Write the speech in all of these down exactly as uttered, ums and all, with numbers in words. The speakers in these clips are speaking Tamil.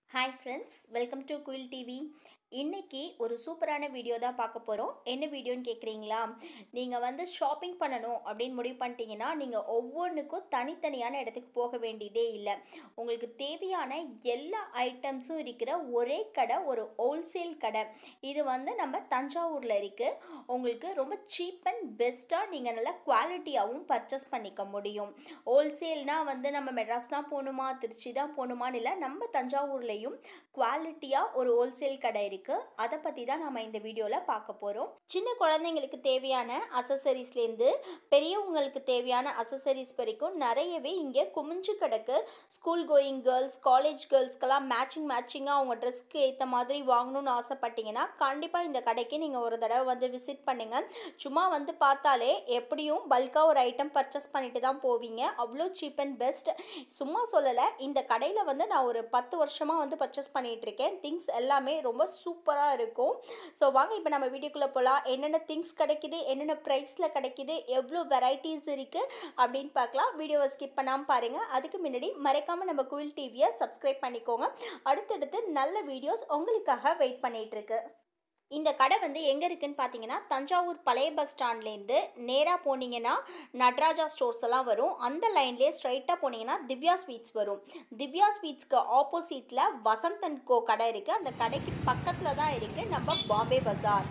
Hi friends, welcome to Quill T V. இன்னைக்கு ஒரு சூப்பரான வீடியோ தான் பார்க்க போகிறோம். என்ன வீடியோன்னு கேட்குறீங்களா? நீங்கள் வந்து ஷாப்பிங் பண்ணணும் அப்படின்னு முடிவு பண்ணிட்டீங்கன்னா நீங்கள் ஒவ்வொன்றுக்கும் தனித்தனியான இடத்துக்கு போக வேண்டியதே இல்லை. உங்களுக்கு தேவையான எல்லா ஐட்டம்ஸும் இருக்கிற ஒரே கடை ஒரு ஹோல்சேல் கடை. இது வந்து நம்ம தஞ்சாவூரில் இருக்குது. உங்களுக்கு ரொம்ப சீப் அண்ட் பெஸ்ட்டாக நீங்கள் நல்லா குவாலிட்டியாகவும் பர்ச்சேஸ் பண்ணிக்க முடியும். ஹோல்சேல்னால் வந்து நம்ம மெட்ராஸ் தான் போகணுமா, திருச்சி தான் போகணுமான்னு இல்லை, நம்ம தஞ்சாவூர்லேயும் குவாலிட்டியாக ஒரு ஹோல்சேல் கடை இருக்குது. அதை பற்றி தான் நம்ம இந்த வீடியோவில் பார்க்க போகிறோம். சின்ன குழந்தைங்களுக்கு தேவையான அசசரிஸ்லேருந்து பெரியவங்களுக்கு தேவையான அசசரிஸ் வரைக்கும் நிறையவே இங்கே குமிஞ்சு கிடக்கு. ஸ்கூல் கோயிங் கேர்ள்ஸ், காலேஜ் கேர்ள்ஸ்க்கெல்லாம் மேட்சிங் மேட்சிங்காக அவங்க ட்ரெஸ்க்கு ஏற்ற மாதிரி வாங்கணும்னு ஆசைப்பட்டீங்கன்னா கண்டிப்பாக இந்த கடைக்கு நீங்கள் ஒரு தடவை வந்து விசிட் பண்ணுங்கள். சும்மா வந்து பார்த்தாலே எப்படியும் பல்காக ஒரு ஐட்டம் பர்ச்சேஸ் பண்ணிட்டு தான் போவீங்க. அவ்வளோ சீப் அண்ட் பெஸ்ட். சும்மா சொல்லலை, இந்த கடையில் வந்து நான் ஒரு பத்து வருஷமாக வந்து பர்ச்சேஸ் பண்ணிகிட்டு இருக்கேன். திங்ஸ் எல்லாமே ரொம்ப சூப்பராக இருக்கும். ஸோ வாங்க இப்போ நம்ம வீடியோக்குள்ளே போகலாம். என்னென்ன திங்ஸ் கிடைக்குது, என்னென்ன ப்ரைஸில் கிடைக்குது, எவ்வளோ வெரைட்டிஸ் இருக்குது அப்படின்னு பார்க்கலாம். வீடியோவை ஸ்கிப் பண்ணாமல் பாருங்கள். அதுக்கு முன்னாடி மறக்காமல் நம்ம குயில் டிவியை சப்ஸ்கிரைப் பண்ணிக்கோங்க. அடுத்தடுத்து நல்ல வீடியோஸ் உங்களுக்காக வெயிட் பண்ணிகிட்ருக்கு. இந்த கடை வந்து எங்கே இருக்குதுன்னு பார்த்தீங்கன்னா, தஞ்சாவூர் பழைய பஸ் ஸ்டாண்ட்லேருந்து நேராக போனீங்கன்னா நட்ராஜா ஸ்டோர்ஸ் எல்லாம் வரும். அந்த லைன்லேயே ஸ்ட்ரைட்டாக போனீங்கன்னா திவ்யா ஸ்வீட்ஸ் வரும். திவ்யா ஸ்வீட்ஸ்க்கு ஆப்போசிட்டில் வசந்த் அண்ட் கோ கடை இருக்குது. அந்த கடைக்கு பக்கத்தில் தான் இருக்குது நம்ம பாம்பே பஜார்.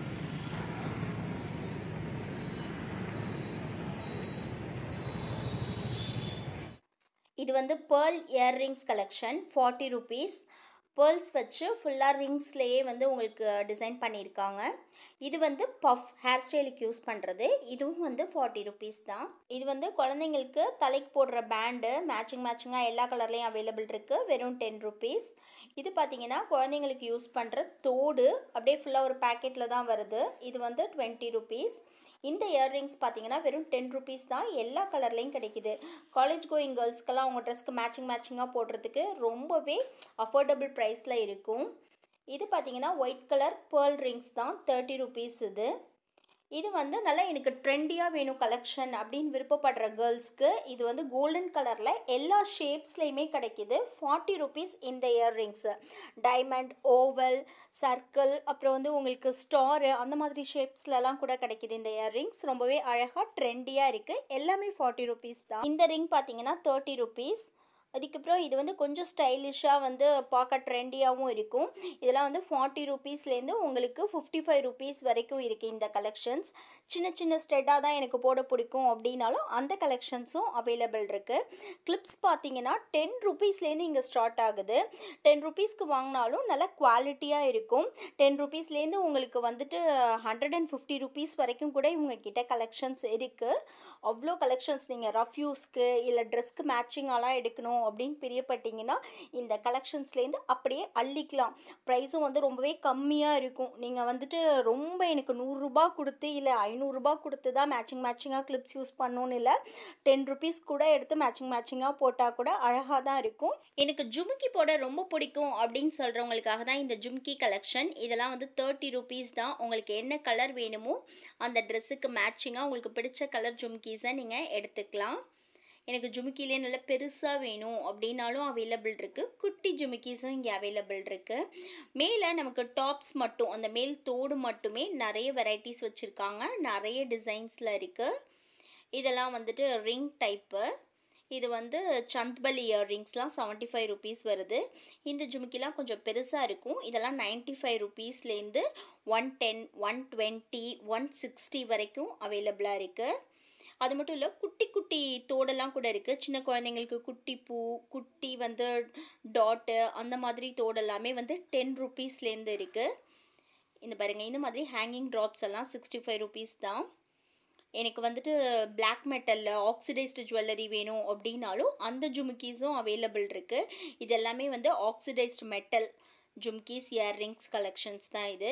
இது வந்து pearl earrings collection, forty rupees. Pearls வச்சு ஃபுல்லாக ரிங்ஸ்லேயே வந்து உங்களுக்கு டிசைன் பண்ணியிருக்காங்க. இது வந்து பஃப் ஹேர் ஸ்டைலுக்கு யூஸ் பண்ணுறது. இதுவும் வந்து ஃபார்ட்டி ருபீஸ் தான். இது வந்து குழந்தைங்களுக்கு தலைக்கு போடுற பேண்டு மேட்சிங் மேட்சிங்காக எல்லா கலர்லேயும் அவைலபிள் இருக்குது. வெறும் டென் ருபீஸ். இது பார்த்திங்கன்னா குழந்தைங்களுக்கு யூஸ் பண்ணுற தோடு அப்படியே ஃபுல்லாக ஒரு பேக்கெட்டில் தான் வருது. இது வந்து டுவெண்ட்டி ருபீஸ். இந்த இயர்ரிங்ஸ் பார்த்தீங்கன்னா வெறும் டென் ருபீஸ் தான். எல்லா கலர்லேயும் கிடைக்கிது. காலேஜ் கோயிங் கேர்ள்ஸ்க்கெல்லாம் அவங்க ட்ரெஸ்க்கு மேட்சிங் மேட்சிங்காக போடுறதுக்கு ரொம்பவே அஃபோர்டபுள் ப்ரைஸில் இருக்கும். இது பார்த்தீங்கன்னா ஒயிட் கலர் பேர்ல் ரிங்ஸ் தான், தேர்ட்டி ருபீஸ். இது இது வந்து நல்லா எனக்கு ட்ரெண்டியாக வேணும் கலெக்ஷன் அப்படின்னு விருப்பப்படுற கேர்ள்ஸ்க்கு இது வந்து கோல்டன் கலரில் எல்லா ஷேப்ஸ்லேயுமே கிடைக்கிது. ஃபார்ட்டி ருபீஸ் இந்த இயர்ரிங்ஸு. டைமண்ட், ஓவல், சர்க்கிள், அப்புறம் வந்து உங்களுக்கு ஸ்டாரு அந்த மாதிரி ஷேப்ஸ்லலாம் கூட கிடைக்கிது இந்த இயர்ரிங்ஸ். ரொம்பவே அழகாக ட்ரெண்டியாக இருக்குது. எல்லாமே ஃபார்ட்டி ருபீஸ் தான். இந்த ரிங் பார்த்தீங்கன்னா தேர்ட்டி ருபீஸ். அதுக்கப்புறம் இது வந்து கொஞ்சம் ஸ்டைலிஷாக வந்து பார்க்க ட்ரெண்டியாகவும் இருக்கும். இதெல்லாம் வந்து ஃபார்ட்டி ருபீஸ்லேருந்து உங்களுக்கு ஃபிஃப்டி ஃபைவ் ருபீஸ் வரைக்கும் இருக்குது இந்த கலெக்ஷன்ஸ். சின்ன சின்ன ஸ்டெட்டாக தான் எனக்கு போட பிடிக்கும் அப்படின்னாலும் அந்த கலெக்ஷன்ஸும் அவைலபிள் இருக்குது. கிளிப்ஸ் பார்த்தீங்கன்னா டென் ருபீஸ்லேருந்து இங்கே ஸ்டார்ட் ஆகுது. டென் ருபீஸ்க்கு வாங்கினாலும் நல்லா குவாலிட்டியாக இருக்கும். டென் ருபீஸ்லேருந்து உங்களுக்கு வந்துட்டு ஹண்ட்ரட் அண்ட் ஃபிஃப்டி ருபீஸ் வரைக்கும் கூட இவங்கக்கிட்ட கலெக்ஷன்ஸ் இருக்குது. அவ்வளோ கலெக்ஷன்ஸ். நீங்கள் ரஃப் யூஸ்க்கு இல்லை ட்ரெஸ்க்கு மேட்சிங்காலாம் எடுக்கணும் அப்படின்னு பிரியப்பட்டீங்கன்னா இந்த கலெக்ஷன்ஸ்லேருந்து அப்படியே அள்ளிக்கலாம். ப்ரைஸும் வந்து ரொம்பவே கம்மியாக இருக்கும். நீங்கள் வந்துட்டு ரொம்ப எனக்கு நூறுரூபா கொடுத்து இல்லை ஐநூறுரூபா கொடுத்து தான் மேட்சிங் மேட்சிங்காக கிளிப்ஸ் யூஸ் பண்ணணுன்னு இல்லை, டென் ருபீஸ் கூட எடுத்து மேட்சிங் மேட்சிங்காக போட்டால் கூட அழகாக தான் இருக்கும். எனக்கு ஜும்கி போட ரொம்ப பிடிக்கும் அப்படின்னு சொல்கிறவங்களுக்காக தான் இந்த ஜும்கி கலெக்ஷன். இதெல்லாம் வந்து தேர்ட்டி ருபீஸ் தான். உங்களுக்கு என்ன கலர் வேணுமோ அந்த ட்ரெஸ்ஸுக்கு மேட்சிங்காக உங்களுக்கு பிடிச்ச கலர் ஜும்கீஸை நீங்கள் எடுத்துக்கலாம். எனக்கு ஜுமுக்கிலே நல்லா பெருசாக வேணும் அப்படின்னாலும் அவைலபிள் இருக்குது. குட்டி ஜுமுக்கீஸும் இங்கே அவைலபிள் இருக்குது. மேலே நமக்கு டாப்ஸ் மட்டும், அந்த மேல் தோடு மட்டுமே நிறைய வெரைட்டிஸ் வச்சுருக்காங்க. நிறைய டிசைன்ஸில் இருக்குது. இதெல்லாம் வந்துட்டு ரிங் டைப்பு. இது வந்து சந்த்பலி இயர்ரிங்ஸ்லாம் செவன்ட்டி ஃபைவ் ருபீஸ் வருது. இந்த ஜுமுக்கிலாம் கொஞ்சம் பெருசாக இருக்கும். இதெல்லாம் நைன்ட்டி ஃபைவ் ருபீஸ்லேருந்து one ten, one twenty, one sixty வரைக்கும் அவைலபிளாக இருக்குது. அது மட்டும் இல்லை, குட்டி குட்டி தோடெல்லாம் கூட இருக்குது. சின்ன குழந்தைங்களுக்கு குட்டி பூ, குட்டி வந்து டாட்டு, அந்த மாதிரி தோடெல்லாமே வந்து டென் ருபீஸ்லேருந்து இருக்குது. இந்த பாருங்கள், இந்த மாதிரி ஹேங்கிங் ட்ராப்ஸ் எல்லாம் சிக்ஸ்டி ஃபைவ் ருபீஸ் தான். எனக்கு வந்துட்டு பிளாக் மெட்டலில் ஆக்சிடைஸ்டு ஜுவல்லரி வேணும் அப்படின்னாலும் அந்த ஜுமுக்கீஸும் அவைலபிள் இருக்குது. இது எல்லாமே வந்து ஆக்சிடைஸ்டு மெட்டல் ஜும்கீஸ் இயர்ரிங்ஸ் கலெக்ஷன்ஸ் தான். இது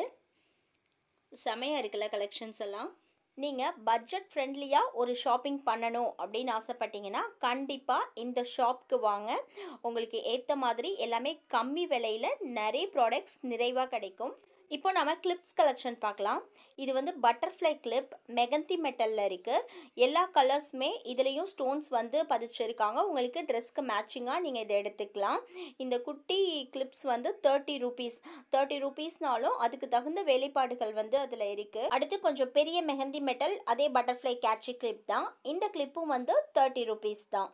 செமையாக இருக்குல்ல கலெக்ஷன்ஸ் எல்லாம். நீங்கள் பட்ஜெட் ஃப்ரெண்ட்லியாக ஒரு ஷாப்பிங் பண்ணணும் அப்படின்னு ஆசைப்பட்டீங்கன்னா கண்டிப்பாக இந்த ஷாப்க்கு வாங்க. உங்களுக்கு ஏற்ற மாதிரி எல்லாமே கம்மி விலையில் நிறைய ப்ராடக்ட்ஸ் நிறைவாக கிடைக்கும். இப்போ நம்ம கிளிப்ஸ் கலெக்ஷன் பார்க்கலாம். இது வந்து பட்டர்ஃப்ளை கிளிப் மெகந்தி மெட்டலில் இருக்குது. எல்லா கலர்ஸுமே இதுலேயும் ஸ்டோன்ஸ் வந்து பதிச்சிருக்காங்க. உங்களுக்கு ட்ரெஸ்க்கு மேட்சிங்காக நீங்கள் இதை எடுத்துக்கலாம். இந்த குட்டி கிளிப்ஸ் வந்து தேர்ட்டி ருபீஸ் தேர்ட்டி ருபீஸ்னாலும் அதுக்கு தகுந்த வேலைப்பாடுகள் வந்து அதில் இருக்குது. அடுத்து கொஞ்சம் பெரிய மெஹந்தி மெட்டல் அதே பட்டர்ஃப்ளை கேட்சி கிளிப் தான். இந்த கிளிப்பும் வந்து தேர்ட்டி ருபீஸ் தான்.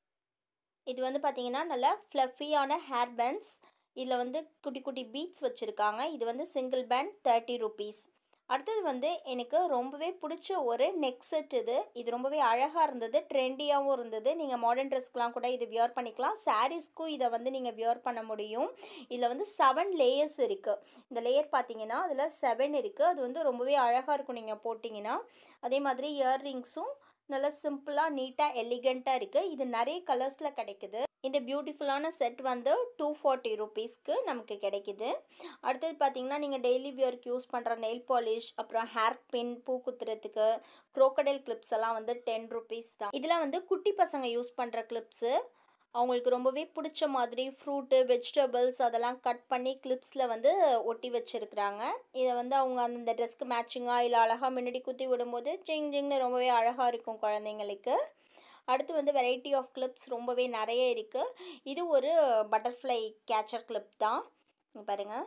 இது வந்து பார்த்திங்கன்னா நல்லா ஃப்ளஃபியான ஹேர் பேண்ட்ஸ். இதில் வந்து குட்டி குட்டி பீட்ஸ் வச்சுருக்காங்க. இது வந்து சிங்கிள் பேண்ட் தேர்ட்டி ருபீஸ். அடுத்தது வந்து எனக்கு ரொம்பவே பிடிச்ச ஒரு நெக் செட். இது இது ரொம்பவே அழகாக இருந்தது, ட்ரெண்டியாகவும் இருந்தது. நீங்கள் மாடர்ன் ட்ரெஸ்க்கெலாம் கூட இது வியர் பண்ணிக்கலாம். சாரீஸ்க்கும் இதை வந்து நீங்கள் வியர் பண்ண முடியும். இதில் வந்து செவன் லேயர்ஸ் இருக்குது. இந்த லேயர் பார்த்தீங்கன்னா அதில் செவன் இருக்குது. அது வந்து ரொம்பவே அழகாக இருக்கும் நீங்கள் போட்டிங்கன்னா. அதே மாதிரி இயர்ரிங்ஸும் நல்லா சிம்பிளாக நீட்டாக எலிகண்ட்டாக இருக்குது. இது நிறைய கலர்ஸில் கிடைக்குது. இந்த பியூட்டிஃபுல்லான செட் வந்து டூ ஃபார்ட்டி ருபீஸ்க்கு நமக்கு கிடைக்குது. அடுத்தது பார்த்திங்கன்னா நீங்கள் டெய்லி வியர்க்கு யூஸ் பண்ணுற நெயில் பாலிஷ், அப்புறம் ஹேர் பின், பூ குத்துறதுக்கு க்ரோக்கடைல் கிளிப்ஸ் எல்லாம் வந்து டென் ருபீஸ் தான். இதெல்லாம் வந்து குட்டி பசங்க யூஸ் பண்ணுற கிளிப்ஸு. அவங்களுக்கு ரொம்பவே பிடிச்ச மாதிரி ஃப்ரூட்டு, வெஜிடபிள்ஸ் அதெல்லாம் கட் பண்ணி கிளிப்ஸில் வந்து ஒட்டி வச்சுருக்குறாங்க. இதை வந்து அவங்க அந்த ட்ரெஸ்க்கு மேட்சிங்காக இல்லை அழகாக முன்னாடி குத்தி விடும்போது ஜிங் ஜிங்னு ரொம்பவே அழகாக இருக்கும் குழந்தைங்களுக்கு. அடுத்து வந்து வெரைட்டி ஆஃப் கிளிப்ஸ் ரொம்பவே நிறைய இருக்குது. இது ஒரு பட்டர்ஃப்ளை கேச்சர் கிளிப் தான். பாருங்கள்,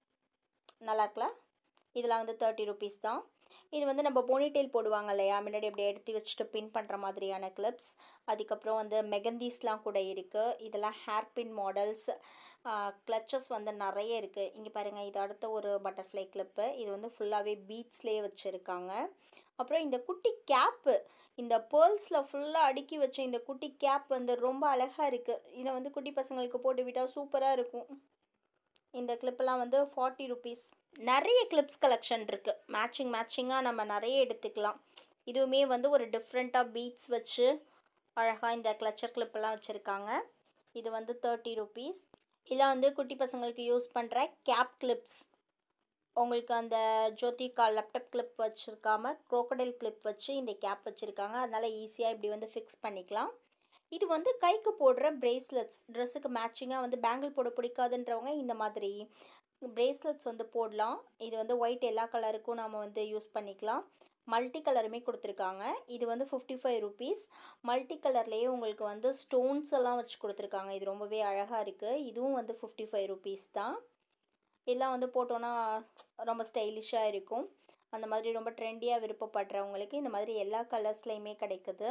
நல்லா இருக்கலாம். இதெல்லாம் வந்து தேர்ட்டி ருபீஸ் தான். இது வந்து நம்ம போனிடெயில் போடுவாங்க இல்லையா, முன்னாடி அப்படியே எடுத்து வச்சுட்டு பின் பண்ணுற மாதிரியான கிளிப்ஸ். அதுக்கப்புறம் வந்து மெகந்தீஸ்லாம் கூட இருக்குது. இதெல்லாம் ஹேர் பின் மாடல்ஸ். கிளச்சஸ் வந்து நிறைய இருக்குது. இங்கே பாருங்கள், இது அடுத்த ஒரு பட்டர்ஃப்ளை கிளிப்பு. இது வந்து ஃபுல்லாகவே பீட்ஸ்லேயே வச்சுருக்காங்க. அப்புறம் இந்த குட்டி கேப்பு, இந்த பேர்ல்ஸில் ஃபுல்லாக அடுக்கி வச்ச இந்த குட்டி கேப் வந்து ரொம்ப அழகாக இருக்குது. இதை வந்து குட்டி பசங்களுக்கு போட்டு விட்டால் சூப்பராக இருக்கும். இந்த கிளிப்பெல்லாம் வந்து ஃபார்ட்டி ருபீஸ். நிறைய கிளிப்ஸ் கலெக்ஷன் இருக்குது. மேட்சிங் மேட்சிங்காக நம்ம நிறைய எடுத்துக்கலாம். இதுவுமே வந்து ஒரு டிஃப்ரெண்ட்டாக பீட்ஸ் வச்சு அழகாக இந்த கிளச்சர் கிளிப்பெல்லாம் வச்சுருக்காங்க. இது வந்து தேர்ட்டி ருபீஸ். இதெல்லாம் வந்து குட்டி பசங்களுக்கு யூஸ் பண்ணுற கேப் கிளிப்ஸ். உங்களுக்கு அந்த ஜோதிகா லேப்டாப் கிளிப் வச்சுருக்காம க்ரோக்கடைல் கிளிப் வச்சு இந்த கேப் வச்சுருக்காங்க. அதனால் ஈஸியாக இப்படி வந்து ஃபிக்ஸ் பண்ணிக்கலாம். இது வந்து கைக்கு போடுற பிரேஸ்லெட்ஸ். ட்ரெஸ்ஸுக்கு மேட்சிங்காக வந்து பேங்கிள் போட பிடிக்காதுன்றவங்க இந்த மாதிரி பிரேஸ்லெட்ஸ் வந்து போடலாம். இது வந்து ஒயிட் எல்லா கலருக்கும் நம்ம வந்து யூஸ் பண்ணிக்கலாம். மல்டி கலருமே கொடுத்துருக்காங்க. இது வந்து ஃபிஃப்டி ஃபைவ் ருபீஸ். மல்டி கலர்லேயே உங்களுக்கு வந்து ஸ்டோன்ஸ் எல்லாம் வச்சு கொடுத்துருக்காங்க. இது ரொம்பவே அழகாக இருக்குது. இதுவும் வந்து ஃபிஃப்டி ஃபைவ் ருபீஸ் தான். இதெல்லாம் வந்து போட்டோன்னா ரொம்ப ஸ்டைலிஷாக இருக்கும். அந்த மாதிரி ரொம்ப ட்ரெண்டியாக விருப்பப்படுறவங்களுக்கு இந்த மாதிரி எல்லா கலர்ஸ்லையுமே கிடைக்குது.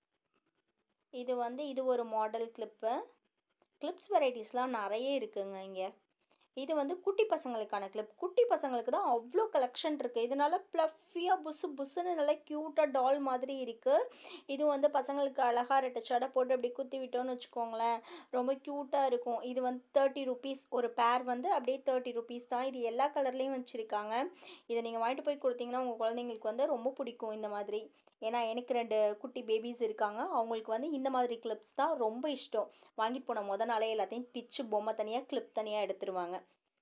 இது வந்து இது ஒரு மாடல் கிளிப்பு. கிளிப்ஸ் வெரைட்டிஸ்லாம் நிறைய இருக்குங்க இங்கே. இது வந்து குட்டி பசங்களுக்கான கிளிப். குட்டி பசங்களுக்கு தான் அவ்வளோ கலெக்ஷன் இருக்குது. இதனால ப்ளஃபியாக புசு புசுன்னு நல்லா க்யூட்டாக டால் மாதிரி இருக்குது. இது வந்து பசங்களுக்கு அழகாக ரெட்டச்சடை போட்டு அப்படி குத்தி விட்டோன்னு வச்சுக்கோங்களேன், ரொம்ப க்யூட்டாக இருக்கும். இது வந்து தேர்ட்டி ருபீஸ். ஒரு பேர் வந்து அப்படியே தேர்ட்டி ருபீஸ் தான். இது எல்லா கலர்லேயும் வச்சுருக்காங்க. இதை நீங்கள் வாங்கிட்டு போய் கொடுத்தீங்கன்னா உங்கள் குழந்தைங்களுக்கு வந்து ரொம்ப பிடிக்கும் இந்த மாதிரி. ஏன்னா எனக்கு ரெண்டு குட்டி பேபிஸ் இருக்காங்க. அவங்களுக்கு வந்து இந்த மாதிரி கிளிப்ஸ் தான் ரொம்ப இஷ்டம். வாங்கிட்டு போன முத நாளே எல்லாத்தையும் பிச்சு பொம்மை தனியாக கிளிப் தனியாக எடுத்துருவாங்க.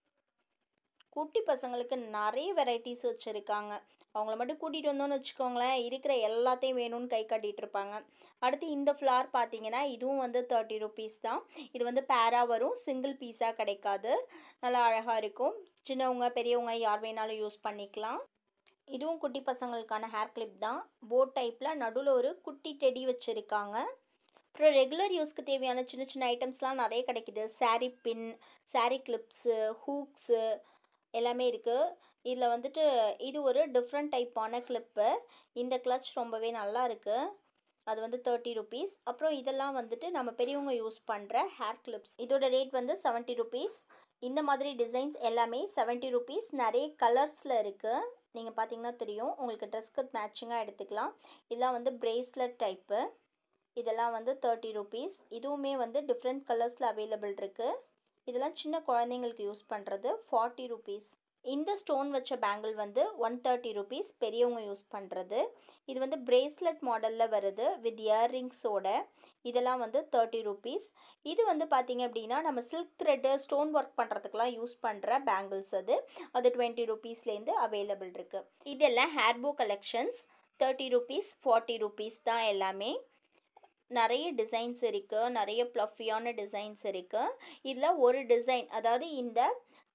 குட்டி பசங்களுக்கு நிறைய வெரைட்டிஸ் வச்சுருக்காங்க. அவங்கள மட்டும் கூட்டிகிட்டு வந்தோன்னு வச்சுக்கோங்களேன், இருக்கிற எல்லாத்தையும் வேணும்னு கை காட்டிகிட்டு இருப்பாங்க. அடுத்து இந்த ஃப்ளார் பார்த்தீங்கன்னா இதுவும் வந்து தேர்ட்டி ருபீஸ் தான். இது வந்து பேராக வரும், சிங்கிள் பீஸாக கிடைக்காது. நல்லா அழகாக இருக்கும். சின்னவங்க பெரியவங்க யார் வேணாலும் யூஸ் பண்ணிக்கலாம். இதுவும் குட்டி பசங்களுக்கான ஹேர் கிளிப் தான். போட் டைப்பில் நடுவில் ஒரு குட்டி டெடி வச்சுருக்காங்க. அப்புறம் ரெகுலர் யூஸ்க்கு தேவையான சின்ன சின்ன ஐட்டம்ஸ்லாம் நிறைய கிடைக்கிது. Sari pin, sari clips, hooks எல்லாமே இருக்குது. இதில் வந்துட்டு இது ஒரு டிஃப்ரெண்ட் டைப்பான கிளிப்பு. இந்த கிளச் ரொம்பவே நல்லா இருக்குது. அது வந்து தேர்ட்டி ருபீஸ். அப்புறம் இதெல்லாம் வந்துட்டு நம்ம பெரியவங்க யூஸ் பண்ணுற ஹேர் கிளிப்ஸ். இதோட ரேட் வந்து செவன்ட்டி ருபீஸ். இந்த மாதிரி டிசைன்ஸ் எல்லாமே செவன்ட்டி ருபீஸ். நிறைய கலர்ஸில் இருக்குது. நீங்கள் பார்த்தீங்கன்னா தெரியும். உங்களுக்கு ட்ரெஸ்க்கு மேட்சிங்காக எடுத்துக்கலாம். இதெல்லாம் வந்து பிரேஸ்லெட் டைப்பு. இதெல்லாம் வந்து தேர்ட்டி ருபீஸ். இதுவுமே வந்து டிஃப்ரெண்ட் கலர்ஸில் அவைலபிள் இருக்குது. இதெல்லாம் சின்ன குழந்தைங்களுக்கு யூஸ் பண்ணுறது ஃபார்ட்டி ருபீஸ். இந்த ஸ்டோன் வச்ச பேங்கிள் வந்து ஒன் தேர்ட்டி ருபீஸ் பெரியவங்க யூஸ் பண்ணுறது. இது வந்து பிரேஸ்லெட் மாடலில் வருது வித் இயர்ரிங்ஸோட. இதெல்லாம் வந்து தேர்ட்டி ருபீஸ். இது வந்து பார்த்திங்க அப்படின்னா நம்ம சில்க் த்ரெட்டு ஸ்டோன் ஒர்க் பண்ணுறதுக்கெலாம் யூஸ் பண்ணுற பேங்கிள்ஸ். அது அது டுவெண்ட்டி ருபீஸ்லேருந்து அவைலபிள் இருக்குது. இதெல்லாம் hair bow collections. Thirty rupees forty rupees தான் எல்லாமே. நிறைய டிசைன்ஸ் இருக்குது. நிறைய ப்ளஃபியான டிசைன்ஸ் இருக்குது. இதில் ஒரு டிசைன், அதாவது இந்த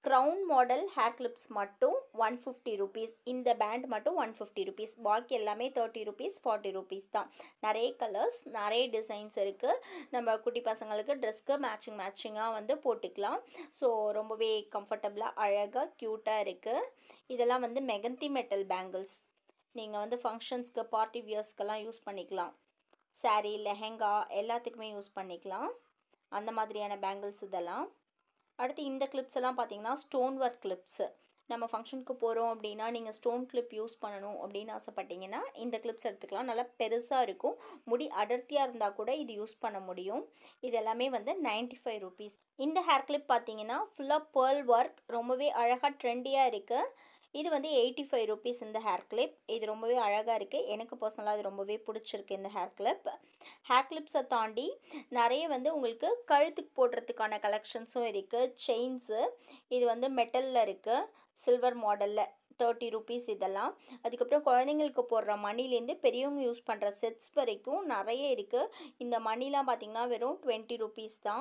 க்ரௌன் மாடல் ஹேர் கிளிப்ஸ் மட்டும் ஒன் ஃபிஃப்டி ருபீஸ். இந்த பேண்ட் மட்டும் ஒன் ஃபிஃப்டி ருபீஸ். பாக்கி எல்லாமே தேர்ட்டி ருபீஸ் ஃபார்ட்டி ருபீஸ் தான். நிறைய கலர்ஸ் நிறைய டிசைன்ஸ் இருக்குது. நம்ம குட்டி பசங்களுக்கு ட்ரெஸ்க்கு மேட்சிங் மேட்சிங்காக வந்து போட்டுக்கலாம். ஸோ ரொம்பவே கம்ஃபர்டபுளாக அழகாக க்யூட்டாக இருக்குது. இதெல்லாம் வந்து மெகந்தி மெட்டல் பேங்கிள்ஸ். நீங்கள் வந்து ஃபங்க்ஷன்ஸ்க்கு பார்ட்டி வியர்ஸ்க்கெல்லாம் யூஸ் பண்ணிக்கலாம். சாரீ லெஹெங்கா எல்லாத்துக்குமே யூஸ் பண்ணிக்கலாம். அந்த மாதிரியான பேங்கிள்ஸ் இதெல்லாம். அடுத்து இந்த கிளிப்ஸ் எல்லாம் பார்த்தீங்கன்னா ஸ்டோன் ஒர்க் கிளிப்ஸு. நம்ம ஃபங்க்ஷனுக்கு போகிறோம் அப்படின்னா நீங்கள் ஸ்டோன் கிளிப் யூஸ் பண்ணணும் அப்படின்னு ஆசைப்பட்டீங்கன்னா இந்த கிளிப்ஸ் எடுத்துக்கலாம். நல்லா பெருசாக இருக்கும். முடி அடர்த்தியாக இருந்தால் கூட இது யூஸ் பண்ண முடியும். இது எல்லாமே வந்து நைன்ட்டி ஃபைவ் ருபீஸ். இந்த ஹேர் கிளிப் பார்த்தீங்கன்னா ஃபுல்லாக பேர்ல் ஒர்க், ரொம்பவே அழகாக ட்ரெண்டியாக இருக்குது. இது வந்து எயிட்டி ஃபைவ் ருபீஸ் இந்த ஹேர் கிளிப். இது ரொம்பவே அழகாக இருக்குது. எனக்கு பர்சனலாக இது ரொம்பவே பிடிச்சிருக்கு இந்த ஹேர் கிளிப். ஹேர் கிளிப்ஸை தாண்டி நிறைய வந்து உங்களுக்கு கழுத்துக்கு போடுறதுக்கான கலெக்ஷன்ஸும் இருக்குது. செயின்ஸு இது வந்து மெட்டலில் இருக்குது, சில்வர் மாடலில் தேர்ட்டி ருபீஸ் இதெல்லாம். அதுக்கப்புறம் குழந்தைங்களுக்கு போடுற மணிலேருந்து பெரியவங்க யூஸ் பண்ணுற செட்ஸ் வரைக்கும் நிறைய இருக்குது. இந்த மணிலாம் பார்த்திங்கன்னா வெறும் டுவெண்ட்டி ருபீஸ் தான்.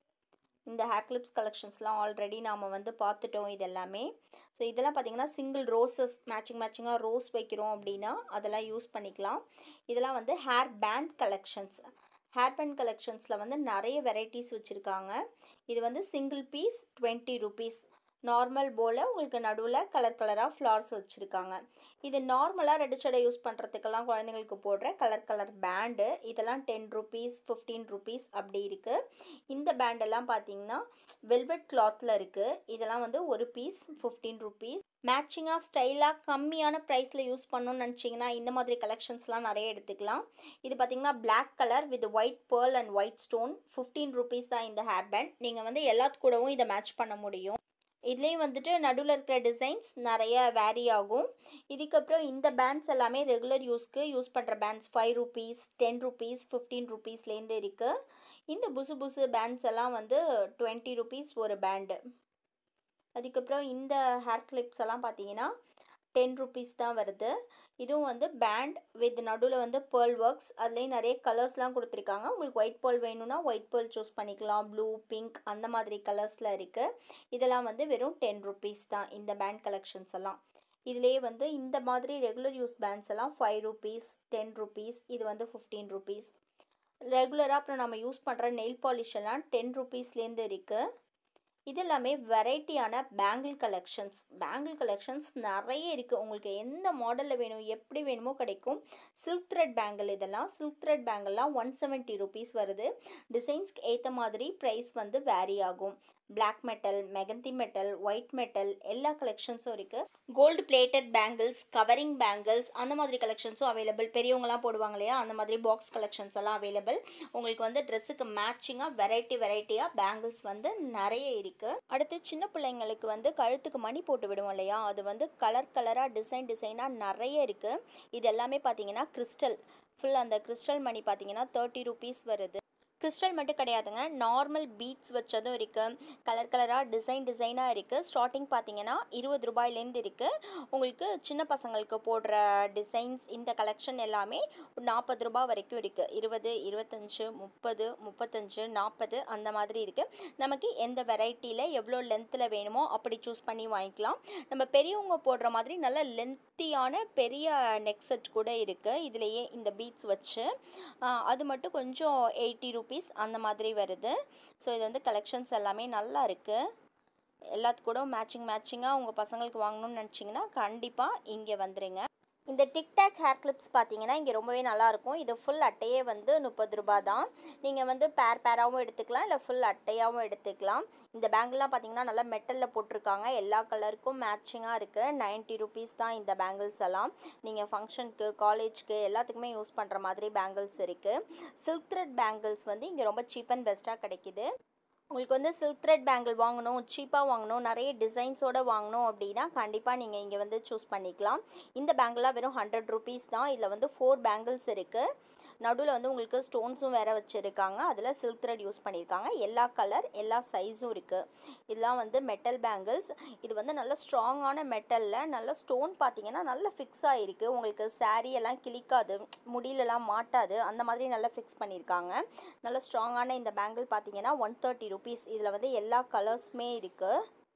இந்த ஹேர் கிளிப்ஸ் கலெக்ஷன்ஸ்லாம் ஆல்ரெடி நாம் வந்து பார்த்துட்டோம் இது எல்லாமே. ஸோ இதெல்லாம் பார்த்திங்கன்னா சிங்கிள் ரோஸஸ் மேட்சிங் மேட்சிங்காக ரோஸ் வைக்கிறோம் அப்படின்னா அதெல்லாம் யூஸ் பண்ணிக்கலாம். இதெல்லாம் வந்து hair band collections. Hair band கலெக்ஷன்ஸில் வந்து நிறைய வெரைட்டிஸ் வச்சுருக்காங்க. இது வந்து single piece twenty rupees. Normal போல் உங்களுக்கு நடுவில் கலர் கலராக ஃப்ளார்ஸ் வச்சுருக்காங்க. இது நார்மலாக ரெட் சடை யூஸ் பண்ணுறதுக்கெல்லாம் குழந்தைங்களுக்கு போடுற கலர் கலர் பேண்டு. இதெல்லாம் டென் ருபீஸ் ஃபிஃப்டீன் ருபீஸ் அப்படி இருக்குது. இந்த பேண்டெல்லாம் பார்த்தீங்கன்னா வெல்வெட் கிளாத்தில் இருக்குது. இதெல்லாம் வந்து ஒரு பீஸ் ஃபிஃப்டீன் ருபீஸ். மேட்சிங்காக ஸ்டைலாக கம்மியான ப்ரைஸில் யூஸ் பண்ணணும்னு நினச்சிங்கன்னா இந்த மாதிரி கலெக்ஷன்ஸ்லாம் நிறைய எடுத்துக்கலாம். இது பார்த்திங்கன்னா black colour with white pearl and white stone. Fifteen rupees தான் இந்த ஹேர் பேண்ட். நீங்கள் வந்து எல்லாத்து கூடவும் இதை மேட்ச் பண்ண முடியும். இதுலேயும் வந்துட்டு நடுவில் இருக்கிற டிசைன்ஸ் நிறைய வேரி ஆகும். இதுக்கப்புறம் இந்த பேண்ட்ஸ் எல்லாமே ரெகுலர் யூஸ்க்கு யூஸ் பண்ணுற bands five rupees ten rupees fifteen ருபீஸ்லேருந்து இருக்குது. இந்த புசு புசு பேண்ட்ஸ் எல்லாம் வந்து டுவெண்ட்டி ருபீஸ் ஒரு பேண்டு. அதுக்கப்புறம் இந்த ஹேர் கிளிப்ஸ் எல்லாம் பார்த்தீங்கன்னா டென் ருபீஸ் தான் வருது. இதுவும் வந்து பேண்ட் வித் நடுவில் வந்து பேர்ல் ஒர்க்ஸ். அதுலேயும் நிறைய கலர்ஸ்லாம் கொடுத்துருக்காங்க. உங்களுக்கு ஒயிட் பேர்ல் வேணும்னா ஒயிட் பேர்ல் சூஸ் பண்ணிக்கலாம். ப்ளூ பிங்க் அந்த மாதிரி கலர்ஸில் இருக்குது. இதெல்லாம் வந்து வெறும் டென் ருபீஸ் தான் இந்த பேண்ட் கலெக்ஷன்ஸ் எல்லாம். இதிலே வந்து இந்த மாதிரி ரெகுலர் யூஸ் பேண்ட்ஸ் எல்லாம் ஃபைவ் ருபீஸ் டென் ருபீஸ். இது வந்து ஃபிஃப்டீன் ருபீஸ். ரெகுலராக அப்புறம் நம்ம யூஸ் பண்ணுற நெயில் பாலிஷ் எல்லாம் டென் ருபீஸ்லேருந்து இருக்குது. இது எல்லாமே வெரைட்டியான பேங்கிள் கலெக்ஷன்ஸ். பேங்கிள் கலெக்ஷன்ஸ் நிறைய இருக்குது. உங்களுக்கு எந்த மாடலில் வேணும் எப்படி வேணுமோ கிடைக்கும். Silk thread bangle. இதெல்லாம் சில்க் த்ரெட் பேங்கிள்லாம் ஒன் செவன்ட்டி ருபீஸ் வருது. டிசைன்ஸ்க்கு ஏற்ற மாதிரி ப்ரைஸ் வந்து வேரி ஆகும். Black metal, mehndi metal, white metal எல்லா கலெக்ஷன்ஸும் இருக்குது. Gold plated bangles, covering bangles அந்த மாதிரி கலெக்ஷன்ஸும் அவைலபிள். பெரியவங்களாம் போடுவாங்க இல்லையா, அந்த மாதிரி பாக்ஸ் கலெக்ஷன்ஸ் எல்லாம் அவைலபிள். உங்களுக்கு வந்து ட்ரெஸ்ஸுக்கு மேட்சிங்காக வெரைட்டி வெரைட்டியாக பேங்கிள்ஸ் வந்து நிறைய இருக்குது. அடுத்து சின்ன பிள்ளைங்களுக்கு வந்து கழுத்துக்கு மணி போட்டு விடுவோம் இல்லையா, அது வந்து கலர் கலராக டிசைன் டிசைனாக நிறைய இருக்குது. இது எல்லாமே பார்த்தீங்கன்னா கிறிஸ்டல். ஃபுல் அந்த கிறிஸ்டல் மணி பார்த்தீங்கன்னா தேர்ட்டி ருபீஸ் வருது. கிறிஸ்டல் மட்டும் கிடையாதுங்க, நார்மல் பீட்ஸ் வச்சதும் இருக்குது. கலர் கலராக டிசைன் டிசைனாக இருக்குது. ஸ்டார்டிங் பார்த்தீங்கன்னா இருபது ரூபாயிலேருந்து இருக்குது. உங்களுக்கு சின்ன பசங்களுக்கு போடுற டிசைன்ஸ் இந்த கலெக்ஷன் எல்லாமே நாற்பது ரூபா வரைக்கும் இருக்குது. இருபது இருபத்தஞ்சு முப்பது முப்பத்தஞ்சு நாற்பது அந்த மாதிரி இருக்குது. நமக்கு எந்த வெரைட்டியில் எவ்வளோ லென்த்தில் வேணுமோ அப்படி சூஸ் பண்ணி வாங்கிக்கலாம். நம்ம பெரியவங்க போடுற மாதிரி நல்ல லென்த்தியான பெரிய நெக் செட் கூட இருக்குது. இதுலேயே இந்த பீட்ஸ் வச்சு அது மட்டும் கொஞ்சம் எயிட்டி ருபீஸ் அந்த மாதிரி வருது. ஸோ இது வந்து கலெக்ஷன்ஸ் எல்லாமே நல்லா இருக்குது. எல்லாத்து கூட மேட்சிங் மேட்சிங்காக உங்கள் பசங்களுக்கு வாங்கணும்னு நினச்சிங்கன்னா கண்டிப்பாக இங்கே வந்துடுங்க. இந்த டிக்டாக் ஹேர் கிளிப்ஸ் பார்த்தீங்கன்னா இங்கே ரொம்பவே நல்லாயிருக்கும். இது ஃபுல் அட்டையே வந்து முப்பது ரூபா தான். நீங்கள் வந்து பேர் பேராகவும் எடுத்துக்கலாம், இல்லை ஃபுல் அட்டையாகவும் எடுத்துக்கலாம். இந்த பேங்கிள்லாம் பார்த்தீங்கன்னா நல்லா மெட்டலில் போட்டிருக்காங்க. எல்லா கலருக்கும் மேட்சிங்காக இருக்குது. நைன்ட்டி ருபீஸ் தான் இந்த பேங்கிள்ஸ் எல்லாம். நீங்கள் ஃபங்க்ஷனுக்கு காலேஜ்க்கு எல்லாத்துக்குமே யூஸ் பண்ணுற மாதிரி பேங்கிள்ஸ் இருக்குது. சில்க் த்ரெட் பேங்கிள்ஸ் வந்து இங்கே ரொம்ப சீப் அண்ட் பெஸ்ட்டாக கிடைக்கிது. உங்களுக்கு வந்து சில்க் த்ரெட் பேங்கிள் வாங்கணும், சீப்பாக வாங்கணும், நிறைய டிசைன்ஸோடு வாங்கணும் அப்படின்னா கண்டிப்பாக நீங்கள் இங்கே வந்து சூஸ் பண்ணிக்கலாம். இந்த பேங்கிளாக வெறும் ஹண்ட்ரட் ருபீஸ் தான். இதில் வந்து ஃபோர் பேங்கிள்ஸ் இருக்குது. நடுவில் வந்து உங்களுக்கு ஸ்டோன்ஸும் வேறு வச்சுருக்காங்க. அதில் சில்க் த்ரெட் யூஸ் பண்ணியிருக்காங்க. எல்லா கலர் எல்லா சைஸும் இருக்குது. இதெல்லாம் வந்து மெட்டல் பேங்கிள்ஸ். இது வந்து நல்ல ஸ்ட்ராங்கான மெட்டலில் நல்ல ஸ்டோன் பார்த்தீங்கன்னா நல்ல ஃபிக்ஸ் ஆகிருக்கு. உங்களுக்கு சாரீ எல்லாம் கிளிக்காது, முடியிலலாம் மாட்டாது, அந்த மாதிரி நல்லா ஃபிக்ஸ் பண்ணியிருக்காங்க. நல்ல ஸ்ட்ராங்கான இந்த பேங்கிள் பார்த்தீங்கன்னா ஒன் தேர்ட்டி ருபீஸ். இதில் வந்து எல்லா கலர்ஸுமே இருக்குது.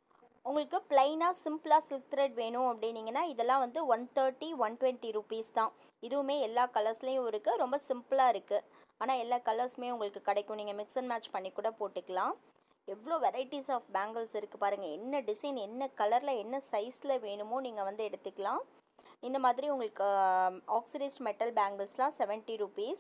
உங்களுக்கு ப்ளைனாக சிம்பிளாக சில்க் த்ரெட் வேணும் அப்படின்னீங்கன்னா இதெல்லாம் வந்து one thirty one twenty rupees தான். இதுவுமே எல்லா கலர்ஸ்லேயும் இருக்குது, ரொம்ப சிம்பிளாக இருக்குது. ஆனால் எல்லா கலர்ஸுமே உங்களுக்கு கிடைக்கும், நீங்கள் மிக்ஸ் அண்ட் மேட்ச் பண்ணி கூட போட்டுக்கலாம். எவ்வளோ வெரைட்டிஸ் ஆஃப் பேங்கிள்ஸ் இருக்குது பாருங்கள். என்ன டிசைன், என்ன கலரில், என்ன சைஸில் வேணுமோ நீங்கள் வந்து எடுத்துக்கலாம். இந்த மாதிரி உங்களுக்கு ஆக்சிடைஸ்ட் மெட்டல் பேங்கிள்ஸ்லாம் செவன்ட்டி ருபீஸ்.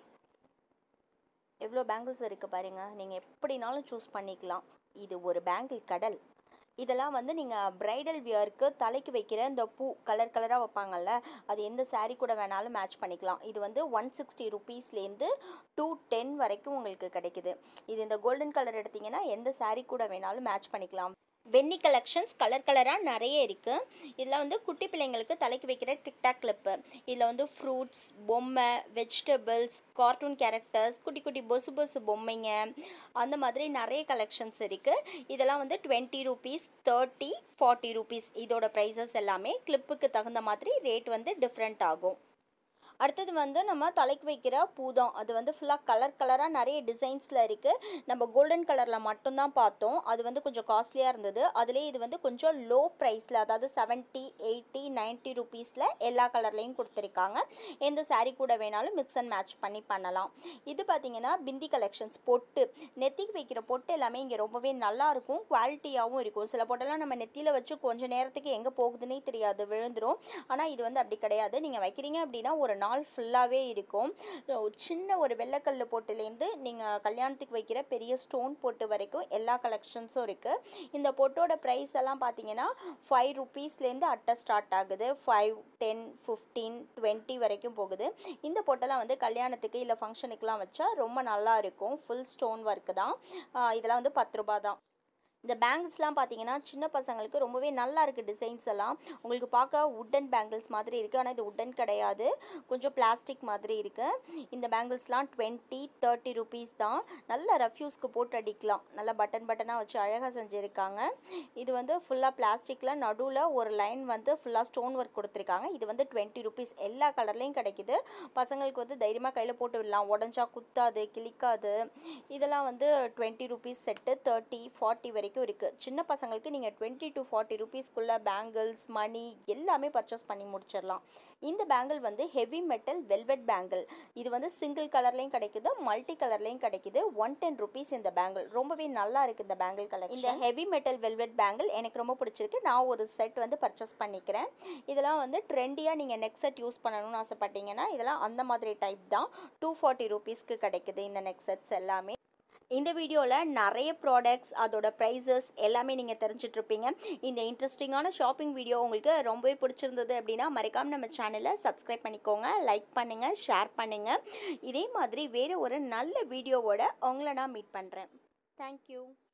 எவ்வளோ பேங்கிள்ஸ் இருக்குது பாருங்கள், நீங்கள் எப்படினாலும் சூஸ் பண்ணிக்கலாம். இது ஒரு பேங்கிள் கடல். இதெல்லாம் வந்து நீங்கள் ப்ரைடல் வியருக்கு தலைக்கு வைக்கிற இந்த பூ கலர் கலராக வைப்பாங்கள்ல, அது எந்த சாரீ கூட வேணாலும் மேட்ச் பண்ணிக்கலாம். இது வந்து ஒன் சிக்ஸ்டி ருபீஸ்லேருந்து டூ டென் வரைக்கும் உங்களுக்கு கிடைக்குது. இது இந்த கோல்டன் கலர் எடுத்திங்கன்னா எந்த சாரீ கூட வேணாலும் மேட்ச் பண்ணிக்கலாம். வெண்ணி கலெக்ஷன்ஸ் கலர் கலராக நிறைய இருக்குது. இதில் வந்து குட்டி பிள்ளைங்களுக்கு தலைக்கு வைக்கிற டிக்டாக் கிளிப்பு, இதில் வந்து ஃப்ரூட்ஸ், பொம்மை, வெஜிடபிள்ஸ், கார்ட்டூன் கேரக்டர்ஸ், குட்டி குட்டி பொசு பொசு பொம்மைங்க, அந்த மாதிரி நிறைய கலெக்ஷன்ஸ் இருக்குது. இதெல்லாம் வந்து twenty rupees, thirty, forty rupees இதோட ப்ரைஸஸ் எல்லாமே கிளிப்புக்கு தகுந்த மாதிரி ரேட் வந்து டிஃப்ரெண்ட் ஆகும். அடுத்தது வந்து நம்ம தலைக்கு வைக்கிற பூதம், அது வந்து ஃபுல்லாக கலர் கலராக நிறைய டிசைன்ஸில் இருக்குது. நம்ம கோல்டன் கலரில் மட்டும்தான் பார்த்தோம், அது வந்து கொஞ்சம் காஸ்ட்லியாக இருந்தது. அதுலேயே இது வந்து கொஞ்சம் லோ ப்ரைஸில், அதாவது செவன்ட்டி, எயிட்டி, நைன்ட்டி ருபீஸில் எல்லா கலர்லேயும் கொடுத்துருக்காங்க. எந்த சாரீ கூட வேணாலும் மிக்ஸ் அண்ட் மேட்ச் பண்ணி பண்ணலாம். இது பார்த்திங்கன்னா பிந்தி கலெக்ஷன்ஸ், பொட்டு, நெத்திக்கு வைக்கிற பொட்டு எல்லாமே இங்கே ரொம்பவே நல்லாயிருக்கும், குவாலிட்டியாகவும் இருக்கும். சில பொட்டெல்லாம் நம்ம நெத்தியில் வச்சு கொஞ்சம் நேரத்துக்கு எங்கே போகுதுன்னே தெரியாது, விழுந்துடும். ஆனால் இது வந்து அப்படி கிடையாது. நீங்கள் வைக்கிறீங்க அப்படின்னா ஒரு நாள் ஃபுல்லாகவே இருக்கும். சின்ன ஒரு வெள்ளைக்கல் பொட்டுலேருந்து நீங்கள் கல்யாணத்துக்கு வைக்கிற பெரிய ஸ்டோன் பொட்டு வரைக்கும் எல்லா கலெக்ஷன்ஸும் இருக்குது. இந்த பொட்டோட ப்ரைஸ் எல்லாம் பார்த்தீங்கன்னா ஃபைவ் ருபீஸ்லேருந்து அட்டை ஸ்டார்ட் ஆகுது. ஃபைவ், டென், ஃபிஃப்டீன், டுவெண்ட்டி வரைக்கும் போகுது. இந்த பொட்டெல்லாம் வந்து கல்யாணத்துக்கு இல்லை ஃபங்க்ஷனுக்குலாம் வச்சா ரொம்ப நல்லா இருக்கும். ஃபுல் ஸ்டோன் ஒர்க்கு தான். இதெல்லாம் வந்து பத்து ரூபா தான். இந்த பேங்கிள்ஸ்லாம் பார்த்தீங்கன்னா சின்ன பசங்களுக்கு ரொம்பவே நல்லா இருக்குது. டிசைன்ஸ் எல்லாம் உங்களுக்கு பார்க்க உட்டன் பேங்கிள்ஸ் மாதிரி இருக்குது, ஆனால் இது உட்டன் கிடையாது, கொஞ்சம் பிளாஸ்டிக் மாதிரி இருக்குது. இந்த பேங்கிள்ஸ்லாம் டுவெண்ட்டி, தேர்ட்டி ருபீஸ் தான். நல்ல ரஃப்யூஸ்க்கு போட்டு அடிக்கலாம், நல்லா பட்டன் பட்டனாக வச்சு அழகாக செஞ்சுருக்காங்க. இது வந்து ஃபுல்லாக பிளாஸ்டிக்கில் நடுவில் ஒரு லைன் வந்து ஃபுல்லாக ஸ்டோன் ஒர்க் கொடுத்துருக்காங்க. இது வந்து டுவெண்ட்டி ருபீஸ். எல்லா கலர்லேயும் கிடைக்கிது. பசங்களுக்கு வந்து தைரியமாக கையில் போட்டு விடலாம், உடஞ்சா குத்தாது, கிளிக்காது. இதெல்லாம் வந்து twenty rupees set, thirty, forty வரைக்கும் இருக்குது. சின்ன பசங்களுக்கு நீங்கள் டுவெண்ட்டி டு ஃபார்ட்டி ருபீஸ்க்குள்ளே பேங்கிள்ஸ், மணி எல்லாமே பர்ச்சேஸ் பண்ணி முடிச்சிடலாம். இந்த பேங்கிள் வந்து ஹெவி மெட்டல் வெல்வெட் பேங்கிள். இது வந்து சிங்கிள் கலர்லேயும் கிடைக்குது, மல்டி கலர்லேயும் கிடைக்குது. ஒன் டென் ருபீஸ் இந்த பேங்கிள். ரொம்பவே நல்லா இருக்குது இந்த பேங்கிள் கலெக்ஷன். இந்த ஹெவி மெட்டல் வெல்வெட் பேங்கிள் எனக்கு ரொம்ப பிடிச்சிருக்கு. நான் ஒரு செட் வந்து பர்ச்சேஸ் பண்ணிக்கிறேன். இதெல்லாம் வந்து ட்ரெண்டியாக நீங்கள் நெக் செட் யூஸ் பண்ணணும்னு ஆசைப்பட்டீங்கன்னா இதெல்லாம் அந்த மாதிரி டைப் தான். டூ ஃபார்ட்டி ருபீஸ்க்கு கிடைக்குது இந்த நெக் செட்ஸ் எல்லாமே. இந்த வீடியோவில் நிறைய ப்ராடக்ட்ஸ், அதோட ப்ரைஸஸ் எல்லாமே நீங்கள் தெரிஞ்சிட்ருப்பீங்க. இந்த இன்ட்ரெஸ்டிங்கான ஷாப்பிங் வீடியோ உங்களுக்கு ரொம்பவே பிடிச்சிருந்தது அப்படின்னா மறக்காமல் நம்ம சேனலை சப்ஸ்கிரைப் பண்ணிக்கோங்க, லைக் பண்ணுங்கள், ஷேர் பண்ணுங்கள். இதே மாதிரி வேறு ஒரு நல்ல வீடியோவோட உங்களை நான் மீட் பண்ணுறேன். தேங்க்யூ.